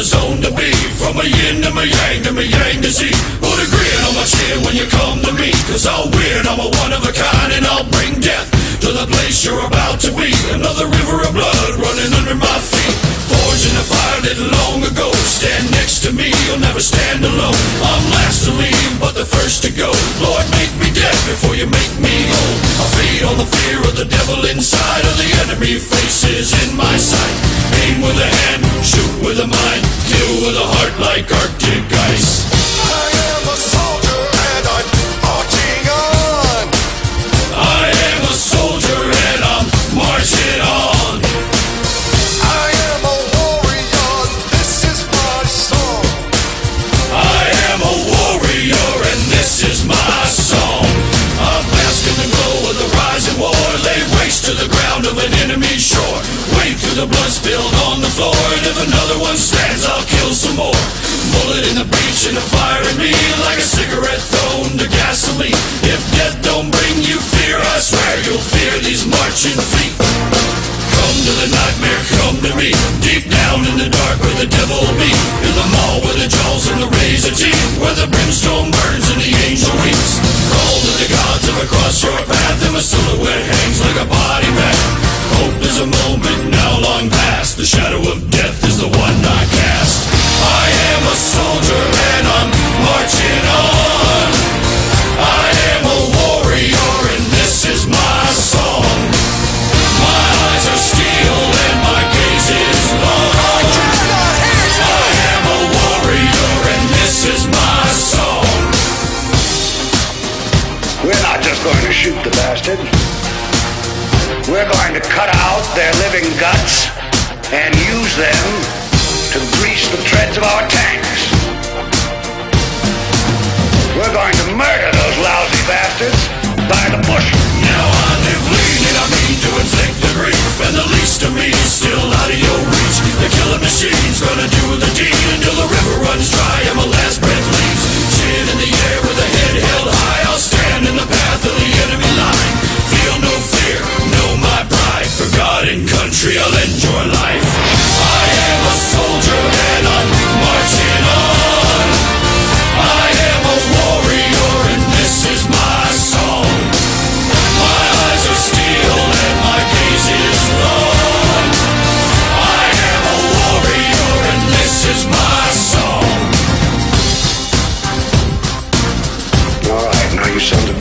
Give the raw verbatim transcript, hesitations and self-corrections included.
the zone to be. From a yin to my yang to my yang to Z. Put a grin on my chin when you come to me, cause I'll win, I'm a one of a kind, and I'll bring death to the place you're about to be. Another river of blood running under my feet. Forged in a fire lit long ago. Stand next to me, you'll never stand alone. I'm last to leave, but the first to go. Lord, make me dead before you make me whole. I feed on the fear of the devil inside, of the enemy faces in my sight. Aim with a hand, shoot with a mind, kill with a heart like Arctic ice. I am a soldier and I'm marching on. I am a soldier and I'm marching on. I am a warrior, this is my song. I am a warrior and this is my song. I'm basking the glow of the rising war. Lay waste to the ground of an enemy shore. Wade through the blood spilled on the floor, and if another one stands, I'll kill some more. Bullet in the breach and a fire in me, like a cigarette thrown to gasoline. If death don't bring you fear, I swear you'll fear these marching feet. Come to the nightmare, come to me, deep down in the dark where the devil be. In the mall where the jaws and the razor teeth, where the brimstone burns and the angel weeps. Call to the gods of across your path, and my silhouette hangs like a body bag. Hope is a moment now long past, the shadow of death is the one I cast. I am a soldier and I'm marching on. I am a warrior and this is my song. My eyes are steel and my gaze is long. I am a warrior and this is my song. We're not just going to shoot the bastard. We're going to cut out their living guts and use them to grease the treads of our tanks. We're going to murder those lousy bastards by the bushel. Now I live lean and I mean to inflict the grief, and the least of me is still out of your reach. The killing machine's gonna do the deed until the river runs dry and my last breath leaves. Chin in the air with a head held high, I'll stand in the path of the enemy line. Feel no fear, know my pride. For God and country I'll end your life. I am a soldier and I'm marching on. I am a warrior and this is my song. My eyes are steel and my gaze is long. I am a warrior and this is my song. All right, now you sons of